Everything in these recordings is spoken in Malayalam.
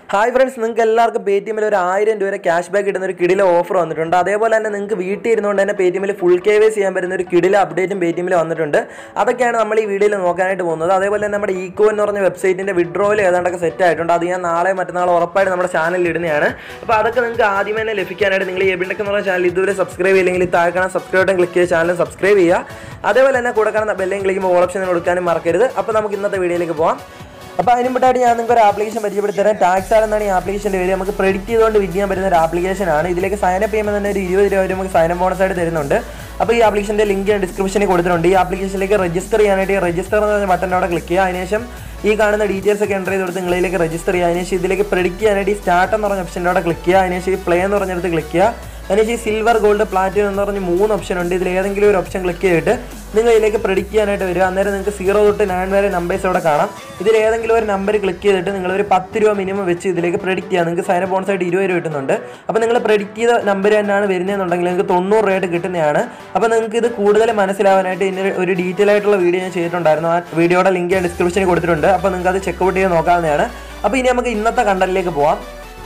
ഹായ് ഫ്രണ്ട്സ്, നിങ്ങൾക്ക് എല്ലാവർക്കും പേടിഎമ്മിൽ ഒരു 1000 രൂപ ക്യാഷ് ബാക്ക് കിട്ടുന്ന ഒരു കിടില ഓഫർ വന്നിട്ടുണ്ട്. അതേപോലെ തന്നെ നിങ്ങൾക്ക് വീട്ടിൽ ഇരുന്നുകൊണ്ട് തന്നെ പേടിഎമ്മിൽ ഫുൾ KYC ചെയ്യാൻ പറ്റുന്ന ഒരു കിടില അപ്ഡേറ്റും പേടിഎമ്മിൽ വന്നിട്ടുണ്ട്. അതൊക്കെയാണ് നമ്മൾ ഈ വീഡിയോയിൽ നോക്കാനായിട്ട് പോകുന്നത്. അതേപോലെ തന്നെ നമ്മുടെ ഈക്കോ എന്ന് പറഞ്ഞ വെബ്സൈറ്റിൻ്റെ വിഡ്രോയിൽ ഏതാണ്ടൊക്കെ സെറ്റ് ആയിട്ടുണ്ട്. അത് ഞാൻ നാളെ മറ്റന്നാൾ ഉറപ്പായിട്ട് നമ്മുടെ ചാനലിൽ ഇടുന്നതാണ്. അപ്പോൾ അതൊക്കെ നിങ്ങൾക്ക് ആദ്യമേ തന്നെ ലഭിക്കാനായിട്ട് നിങ്ങൾ ഈ എബിടെക് എന്ന് പറഞ്ഞ ചാനൽ ഇതുവരെ സബ്സ്ക്രൈബ് ചെയ്യില്ലെങ്കിൽ താഴെ കാണാൻ സബ്സ്ക്രൈബ് ബട്ടൺ ക്ലിക്ക് ചെയ്ത് ചാനൽ സബ്സ്ക്രൈബ് ചെയ്യുക. അതേപോലെ തന്നെ കൂടെ കാണുന്ന ബെല്ലും ക്ലിക്ക് ചെയ്യുമ്പോൾ ഓൾ ഓപ്ഷൻ കൊടുക്കാനും മറക്കരുത്. അപ്പോൾ നമുക്ക് ഇന്നത്തെ വീഡിയോയിലേക്ക് പോകാം. അപ്പോൾ അതിന് മുമ്പായിട്ട് ഞാൻ നിങ്ങൾക്ക് ഒരു ആപ്ലിക്കേഷൻ പരിചയപ്പെടുത്തരാം. ടാക്സാർ എന്നാണ് ഈ ആപ്ലിക്കേഷൻ്റെ പേര്. നമുക്ക് പ്രെഡിക്റ്റ് ചെയ്തുകൊണ്ട് വിൻ ചെയ്യാൻ പറ്റുന്ന ഒരു ആപ്ലിക്കേഷനാണ്. ഇതിലേക്ക് സൈനപ്പ് ചെയ്യുമ്പോൾ തന്നെ ഒരു 20 രൂപ വരെ നമുക്ക് സൈനപ്പ് ബോണസായിട്ട് തരുന്നുണ്ട്. അപ്പോൾ ഈ ആപ്ലിക്കേഷൻ്റെ ലിങ്ക് ഞാൻ ഡിസ്ക്രിപ്ഷനിൽ കൊടുത്തിട്ടുണ്ട്. ഈ ആപ്ലിക്കേഷനിലേക്ക് രജിസ്റ്റർ ചെയ്യാനായിട്ട് രജിസ്റ്റർ എന്ന് പറഞ്ഞ ബട്ടൺ അവിടെ ക്ലിക്ക് ചെയ്യുക. അതിനുശേഷം ഈ കാണുന്ന ഡീറ്റെയിൽസ് ഒക്കെ എൻ്റർ ചെയ്ത് കൊടുത്ത് നിങ്ങളിലേക്ക് രജിസ്റ്റർ ചെയ്യുക. അതിനുശേഷം ഇതിലേക്ക് പ്രെഡിക്റ്റ് ചെയ്യാനായിട്ട് ഈ സ്റ്റാർട്ട് എന്ന് പറഞ്ഞ ഓപ്ഷൻ്റെ അവിടെ ക്ലിക്ക് ചെയ്യുക. അതിനുശേഷം ഈ പ്ലേ എന്ന് പറഞ്ഞിടത്ത് ക്ലിക്ക് ചെയ്യുക. അതിനുശേഷം ഈ സിൽവർ, ഗോൾഡ്, പ്ലാറ്റിനം എന്ന് പറഞ്ഞ് 3 ഓപ്ഷൻ ഉണ്ട്. ഇതിൽ ഏതെങ്കിലും ഒരു ഓപ്ഷൻ ക്ലിക്ക് ചെയ്തിട്ട് നിങ്ങൾ ഇതിലേക്ക് പ്രെഡിക്റ്റ് ചെയ്യാനായിട്ട് വരിക. അന്നേരം നിങ്ങൾക്ക് 0 തൊട്ട് 9 വരെ നമ്പേഴ്സ് അവിടെ കാണാം. ഇതിൽ ഏതെങ്കിലും ഒരു നമ്പർ ക്ലിക്ക് ചെയ്തിട്ട് നിങ്ങളൊരു 10 രൂപ മിനിമം വെച്ച് ഇതിലേക്ക് പ്രെഡിക്റ്റ് ചെയ്യാം. നിങ്ങൾക്ക് സൈനപ്പ് ബോണസായിട്ട് 20 രൂപ കിട്ടുന്നുണ്ട്. അപ്പോൾ നിങ്ങൾ പ്രെഡിക്റ്റ് ചെയ്ത നമ്പർ തന്നെയാണ് വരുന്നതെന്നുണ്ടെങ്കിൽ നിങ്ങൾക്ക് 90 രൂപയായിട്ട് കിട്ടുന്നതാണ്. അപ്പോൾ നിങ്ങൾക്ക് ഇത് കൂടുതൽ മനസ്സിലാവാനായിട്ട് ഇതിന് ഒരു ഡീറ്റെയിൽ ആയിട്ടുള്ള വീഡിയോ ഞാൻ ചെയ്തിട്ടുണ്ടായിരുന്നു. ആ വീഡിയോയുടെ ലിങ്ക് ഞാൻ ഡിസ്ക്രിപ്ഷനിൽ കൊടുത്തിട്ടുണ്ട്. അപ്പോൾ നിങ്ങൾക്ക് അത് ചെക്കൗട്ട് ചെയ്ത് നോക്കാവുന്നതാണ്. അപ്പോൾ ഇനി നമുക്ക് ഇന്നത്തെ കണ്ടന്റിലേക്ക് പോകാം.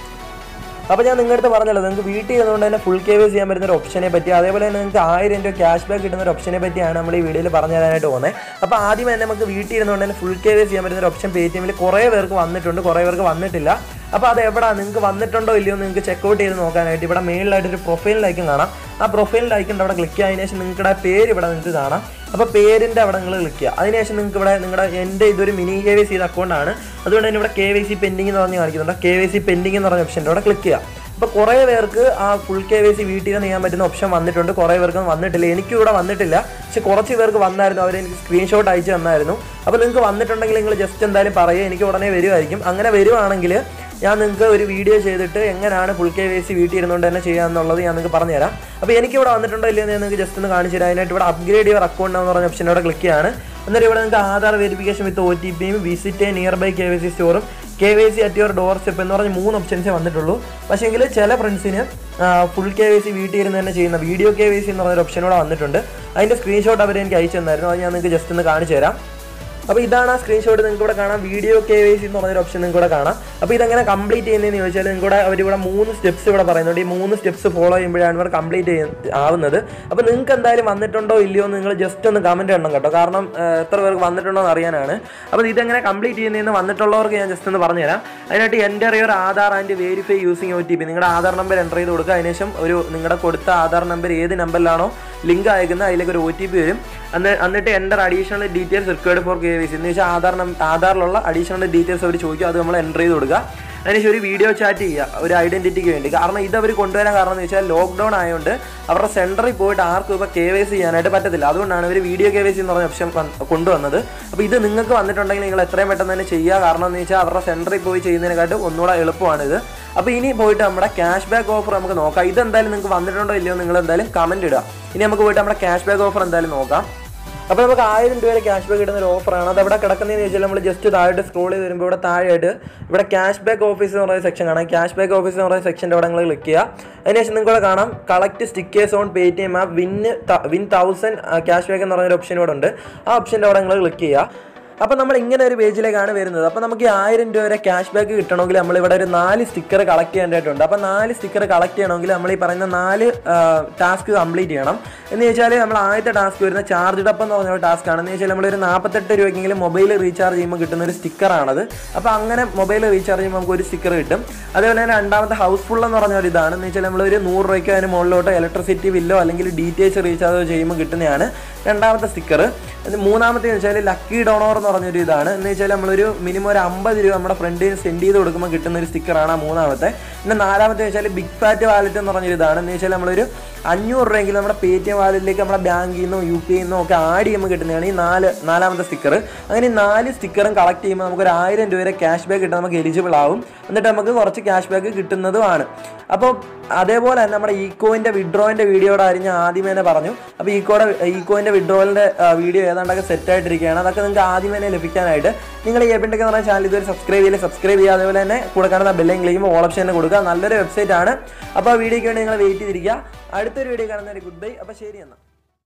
അപ്പോൾ ഞാൻ നിങ്ങളുടെ പറഞ്ഞല്ലോ, നിങ്ങൾക്ക് വീട്ടിൽ ഇരുന്നുകൊണ്ട് തന്നെ ഫുൾ KYC ചെയ്യാൻ പറ്റുന്ന ഒരു ഓപ്ഷനെ പറ്റി, അതേപോലെ തന്നെ നിങ്ങൾക്ക് 1000 രൂപ ക്യാഷ് ബാക്ക് കിട്ടുന്ന ഒരു ഓപ്ഷനെ പറ്റിയാണ് നമ്മൾ ഈ വീഡിയോയിൽ പറഞ്ഞു തരാനായിട്ട് പോകുന്നത്. അപ്പോൾ ആദ്യം തന്നെ നമുക്ക് വീട്ടിൽ ഇരുന്നുകൊണ്ട് തന്നെ ഫുൾ KYC ചെയ്യാൻ പറ്റുന്ന ഒരു ഓപ്ഷൻ പേടിഎമ്മിൽ കുറേ പേർക്ക് വന്നിട്ടുണ്ട്, കുറേ പേർക്ക് വന്നിട്ടില്ല. അപ്പോൾ അത് എവിടെ നിങ്ങൾക്ക് വന്നിട്ടുണ്ടോ ഇല്ലയോ നിങ്ങൾക്ക് ചെക്കൗട്ട് ചെയ്ത് നോക്കാനായിട്ട് ഇവിടെ മെയിലായിട്ടൊരു പ്രൊഫൈലിൻ്റെ ഐക്കൺ കാണാം. ആ പ്രൊഫൈലിൻ്റെ ഐക്കൺ അവിടെ ക്ലിക്ക് ചെയ്യുക. അതിനുശേഷം നിങ്ങളുടെ പേര് ഇവിടെ നിങ്ങൾക്ക് കാണാം. അപ്പോൾ പേരിൻ്റെ അവിടെ നിങ്ങൾ ക്ലിക്ക് ചെയ്യുക. അതിനുശേഷം നിങ്ങൾക്ക് ഇവിടെ എൻ്റെ ഇതൊരു മിനി KYC ചെയ്ത അക്കൗണ്ടാണ്, അതുകൊണ്ട് തന്നെ ഇവിടെ KYC പെൻഡിങ് എന്ന് പറഞ്ഞ് കാണിക്കുന്നുണ്ട്. KYC പെൻഡിങ് എന്ന് പറഞ്ഞ ഓപ്ഷൻ്റെ അവിടെ ക്ലിക്ക് ചെയ്യുക. അപ്പോൾ കുറേ പേർക്ക് ആ ഫുൾ KYC വീട്ടിൽ നിന്ന് ചെയ്യാൻ പറ്റുന്ന ഓപ്ഷൻ വന്നിട്ടുണ്ട്, കുറേ പേർക്ക് വന്നിട്ടില്ല. എനിക്കും ഇവിടെ വന്നിട്ടില്ല, പക്ഷേ കുറച്ച് പേർക്ക് വന്നായിരുന്നു. അവരെനിക്ക് സ്ക്രീൻഷോട്ട് അയച്ചു തന്നായിരുന്നു. അപ്പോൾ നിങ്ങൾക്ക് വന്നിട്ടുണ്ടെങ്കിൽ നിങ്ങൾ ജസ്റ്റ് എന്തായാലും പറയുക, എനിക്ക് ഉടനെ വരുമായിരിക്കും. അങ്ങനെ വരുവാണെങ്കിൽ ഞാൻ നിങ്ങൾക്ക് ഒരു വീഡിയോ ചെയ്തിട്ട് എങ്ങനെയാണ് ഫുൾ KYC വീട്ടിൽ ഇരുന്നുകൊണ്ട് തന്നെ ചെയ്യാമെന്നുള്ളത് ഞാൻ നിങ്ങൾക്ക് പറഞ്ഞുതരാം. അപ്പോൾ എനിക്കിവിടെ വന്നിട്ടുണ്ടോ ഇല്ലയോ എന്ന് നിങ്ങൾക്ക് ജസ്റ്റ് ഒന്ന് കാണിച്ചു തരാം. അതിനായിട്ട് ഇവിടെ അപ്ഗ്രേഡ് യുവർ അക്കൗണ്ട് എന്ന് പറഞ്ഞ ഓപ്ഷനോടെ ക്ലിക്ക് ചെയ്യാണ്. എന്നിട്ട് ഇവിടെ നിങ്ങൾക്ക് ആധാർ വെരിഫിക്കേഷൻ വിത്ത് OTPയും വിസിറ്റ് നിയർ ബൈ KYC സ്റ്റോറും KYC at your doorstep എന്ന് പറഞ്ഞ് 3 ഓപ്ഷൻസേ വന്നിട്ടുള്ളൂ. പക്ഷേ എങ്കിൽ ചില ഫ്രണ്ട്സിന് ഫുൾ KYC വീട്ടിൽ ഇരുന്ന് തന്നെ ചെയ്യുന്ന വീഡിയോ KYC എന്ന് പറഞ്ഞൊരു ഓപ്ഷനോടെ വന്നിട്ടുണ്ട്. അതിൻ്റെ സ്ക്രീൻഷോട്ട് അവർ എനിക്ക് അയച്ചു തന്നായിരുന്നു. അത് ഞാൻ നിങ്ങൾക്ക് ജസ്റ്റ് ഒന്ന് കാണിച്ചു തരാം. അപ്പോൾ ഇതാണ് ആ സ്ക്രീൻഷോട്ട്. നിങ്ങൾക്ക് ഇവിടെ കാണാം വീഡിയോ KYC എന്ന് പറഞ്ഞൊരു ഓപ്ഷൻ നിങ്ങൾക്ക് ഇവിടെ കാണാം. അപ്പോൾ ഇതെങ്ങനെ കംപ്ലീറ്റ് ചെയ്യുന്നതെന്ന് ചോദിച്ചാൽ നിങ്ങൾക്ക് അവരിവിടെ 3 സ്റ്റെപ്സ് ഇവിടെ പറയുന്നുണ്ട്. ഈ 3 സ്റ്റെപ്സ് ഫോളോ ചെയ്യുമ്പോഴാണ് ഇവർ കംപ്ലീറ്റ് ആവുന്നത്. അപ്പോൾ നിങ്ങൾക്ക് എന്തായാലും വന്നിട്ടുണ്ടോ ഇല്ലയോ എന്ന് നിങ്ങൾ ജസ്റ്റ് ഒന്ന് കമൻറ്റ് ചെയ്യണം കേട്ടോ, കാരണം എത്ര പേർക്ക് വന്നിട്ടുണ്ടോ എന്ന് അറിയാനാണ്. അപ്പോൾ ഇതെങ്ങനെ കംപ്ലീറ്റ് ചെയ്യുന്നതെന്ന് വന്നിട്ടുള്ളവർക്ക് ഞാൻ ജസ്റ്റ് ഒന്ന് പറഞ്ഞുതരാം. അതിനായിട്ട് enter your Aadhaar and verify using OTP, നിങ്ങളുടെ ആധാർ നമ്പർ എൻ്റർ ചെയ്ത് കൊടുക്കുക. അതിനുശേഷം നിങ്ങളുടെ കൊടുത്ത ആധാർ നമ്പർ ഏത് നമ്പറിലാണോ ലിങ്ക് അയക്കുന്നത് അതിലേക്ക് ഒരു OTP വരും. എന്നിട്ട് enter additional details required for KYC എന്ന് വെച്ചാൽ ആധാറിലുള്ള അഡീഷണൽ ഡീറ്റെയിൽസ് അവർ ചോദിക്കും. അത് നമ്മൾ എൻ്റർ ചെയ്ത് കൊടുക്കുക. അതിനുശേഷം ഒരു വീഡിയോ ചാറ്റ് ചെയ്യുക ഒരു ഐഡൻറ്റിറ്റിക്ക് വേണ്ടി. കാരണം ഇതവർ കൊണ്ടുവരാൻ കാരണം എന്ന് വെച്ചാൽ ലോക്ക്ഡൗൺ ആയതുകൊണ്ട് അവരുടെ സെൻറ്ററിൽ പോയിട്ട് ആർക്കും ഇപ്പോൾ KYC ചെയ്യാനായിട്ട് പറ്റത്തില്ല. അതുകൊണ്ടാണ് അവർ വീഡിയോ KYC എന്ന് പറഞ്ഞ ഓപ്ഷൻ കൊണ്ടുവന്നത്. അപ്പോൾ ഇത് നിങ്ങൾക്ക് വന്നിട്ടുണ്ടെങ്കിൽ നിങ്ങൾ എത്രയും പെട്ടെന്ന് തന്നെ ചെയ്യുക. കാരണം എന്ന് വെച്ചാൽ അവരുടെ സെൻറ്ററിൽ പോയി ചെയ്യുന്നതിനെക്കാട്ടും ഒന്നുകൂടെ എളുപ്പമാണിത്. അപ്പോൾ ഇനി പോയിട്ട് നമ്മുടെ ക്യാഷ് ബാക്ക് ഓഫർ നമുക്ക് നോക്കാം. ഇതെന്തായാലും നിങ്ങൾക്ക് വന്നിട്ടുണ്ടോ ഇല്ലയോ നിങ്ങൾ എന്തായാലും കമൻറ്റ് ഇടുക. ഇനി നമുക്ക് പോയിട്ട് നമ്മുടെ ക്യാഷ് ബാക്ക് ഓഫർ എന്തായാലും നോക്കാം. അപ്പോൾ നമുക്ക് 1000 രൂപ ക്യാഷ് ബാക്ക് കിട്ടുന്ന ഒരു ഓഫറാണ്. അത് എവിടെ കിടക്കുന്നതെന്ന് വെച്ചാൽ നമ്മൾ ജസ്റ്റ് താഴോട്ട് സ്ക്രോൾ ചെയ്ത് വരുമ്പോൾ ഇവിടെ താഴെയായിട്ട് ഇവിടെ ക്യാഷ് ബാക്ക് ഓഫീസ് എന്ന് പറയുന്ന സെക്ഷൻ കാണാം. ക്യാഷ് ബാക്ക് ഓഫീസ് എന്ന് പറയുന്ന സെക്ഷൻ്റെ അവിടെ നിങ്ങൾ ക്ലിക്ക് ചെയ്യുക. അതിനുശേഷം നിങ്ങൾക്ക് കാണാം collect stickers on Paytm app win 1000 cash back എന്ന് പറഞ്ഞൊരു ഓപ്ഷൻ ഇവിടെ ഉണ്ട്. ആ ഓപ്ഷൻ്റെ അവിടെ നിങ്ങൾ ക്ലിക്ക് ചെയ്യുക. അപ്പോൾ നമ്മൾ ഇങ്ങനെ ഒരു പേജിലേക്കാണ് വരുന്നത്. അപ്പോൾ നമുക്ക് ഈ 1000 രൂപ വരെ ക്യാഷ് ബാക്ക് കിട്ടണമെങ്കിൽ നമ്മളിവിടെ ഒരു 4 സ്റ്റിക്കർ കളക്ട് ചെയ്യേണ്ടതായിട്ടുണ്ട്. അപ്പോൾ 4 സ്റ്റിക്കർ കളക്ട് ചെയ്യണമെങ്കിൽ നമ്മൾ ഈ പറയുന്ന 4 ടാസ്ക് കംപ്ലീറ്റ് ചെയ്യണം. എന്ന് വെച്ചാൽ നമ്മൾ ആദ്യത്തെ ടാസ്ക് വരുന്ന ചാർജ് ഡപ്പ് എന്ന് പറഞ്ഞൊരു ടാസ്ക് ആണ്. എന്ന് വെച്ചാൽ നമ്മളൊരു 48 രൂപയ്ക്കെങ്കിലും മൊബൈൽ റീചാർജ് ചെയ്യുമ്പോൾ കിട്ടുന്ന ഒരു സ്റ്റിക്കറാണത്. അപ്പോൾ അങ്ങനെ മൊബൈൽ റീചാർജ് ചെയ്യുമ്പോൾ നമുക്ക് ഒരു സ്റ്റിക്കർ കിട്ടും. അതേപോലെ തന്നെ രണ്ടാമത്തെ ഹൗസ്ഫുൾ എന്ന് പറഞ്ഞ ഒരു ഇതാണ്. എന്ന് വെച്ചാൽ നമ്മളൊരു 100 രൂപയ്ക്ക് അതിന് മുകളിലോട്ട് ഇലക്ട്രിസിറ്റി ബില്ലോ അല്ലെങ്കിൽ DTH റീചാർജ് ചെയ്യുമ്പോൾ കിട്ടുന്നതാണ് രണ്ടാമത്തെ സ്റ്റിക്കർ. മൂന്നാമത്തെ വെച്ചാൽ ലക്കി ഡോണർ എന്ന് പറഞ്ഞൊരു ഇതാണ്. എന്ന് വെച്ചാൽ നമ്മളൊരു മിനിമം ഒരു 50 രൂപ നമ്മുടെ ഫ്രണ്ടിന് സെൻഡ് ചെയ്ത് കൊടുക്കുമ്പോൾ കിട്ടുന്ന ഒരു സ്റ്റിക്കറാണ് ആ മൂന്നാമത്തെ. പിന്നെ നാലാമത്തെ വെച്ചാൽ ബിഗ് ഫാറ്റ് വാലറ്റ് എന്ന് പറഞ്ഞൊരു ഇതാണ്. എന്ന് വെച്ചാൽ നമ്മളൊരു 500 രൂപയെങ്കിലും നമ്മുടെ പേടിഎം വാലറ്റിലേക്ക് നമ്മുടെ ബാങ്കിൽ നിന്നോ UPI നിന്നോ ഒക്കെ ആഡ് ചെയ്യുമ്പോൾ കിട്ടുന്നതാണ് ഈ നാലാമത്തെ സ്റ്റിക്കർ. അങ്ങനെ 4 സ്റ്റിക്കറും കളക്ട് ചെയ്യുമ്പോൾ നമുക്ക് ഒരു 1000 രൂപ ക്യാഷ് ബാക്ക് കിട്ടാൻ നമുക്ക് എലിജിബിൾ ആവും. എന്നിട്ട് നമുക്ക് കുറച്ച് ക്യാഷ് ബാക്ക് കിട്ടുന്നതുമാണ്. അപ്പോൾ അതേപോലെ തന്നെ നമ്മുടെ ഈക്കോയിൻ്റെ വിഡ്രോയിൻ്റെ വീഡിയോയുടെ കാര്യം ഞാൻ ആദ്യമേ തന്നെ പറഞ്ഞു. അപ്പോൾ ഈക്കോയിൻ്റെ വിഡ്രോയിലിൻ്റെ വീഡിയോ ഏതാണ്ടൊക്കെ സെറ്റായിട്ടിരിക്കുകയാണ്. അതൊക്കെ നിങ്ങൾക്ക് ആദ്യമേ തന്നെ ലഭിക്കാനായിട്ട് നിങ്ങൾ ഈ എബിടെക് എന്ന് പറഞ്ഞ ചാനൽ ഇതുവരെ സബ്സ്ക്രൈബ് ചെയ്യുക. അതേപോലെ തന്നെ കൂടെ കാണുന്ന ബെല്ലും ക്ലിക്കും ഓൾ ഓപ്ഷൻ തന്നെ കൊടുക്കുക. നല്ലൊരു വെബ്സൈറ്റ് ആണ്. അപ്പോൾ ആ വീഡിയോയ്ക്ക് വേണ്ടി നിങ്ങൾ വെയിറ്റ് ചെയ്തിരിക്കുക. അടുത്തൊരു വീഡിയോ കാണുന്നവരെ ഗുഡ് ബൈ. അപ്പോൾ ശരി എന്നാൽ.